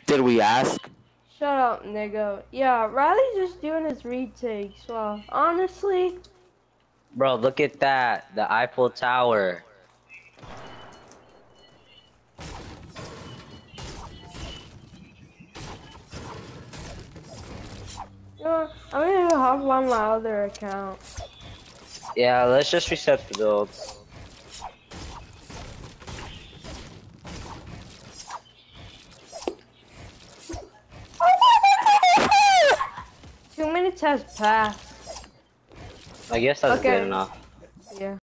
Did we ask? Shut up, nigga. Yeah, Riley's just doing his retakes. Well, honestly, Bro, look at that. The Eiffel Tower. you know, I'm gonna hop on my other account. Yeah, let's just reset the build. Two minutes has passed. I guess that's Okay. good enough. Yeah.